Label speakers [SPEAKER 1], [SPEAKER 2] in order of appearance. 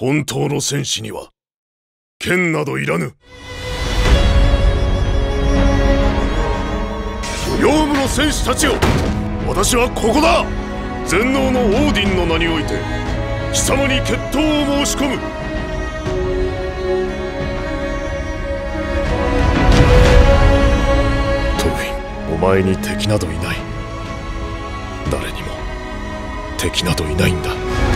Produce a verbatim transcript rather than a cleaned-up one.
[SPEAKER 1] 本当の戦士には剣などいらぬ。ヨウムの戦士たちよ、私はここだ。全能のオーディンの名において貴様に決闘を申し込む。トルフィン、お前に敵などいない。誰にも敵などいないんだ。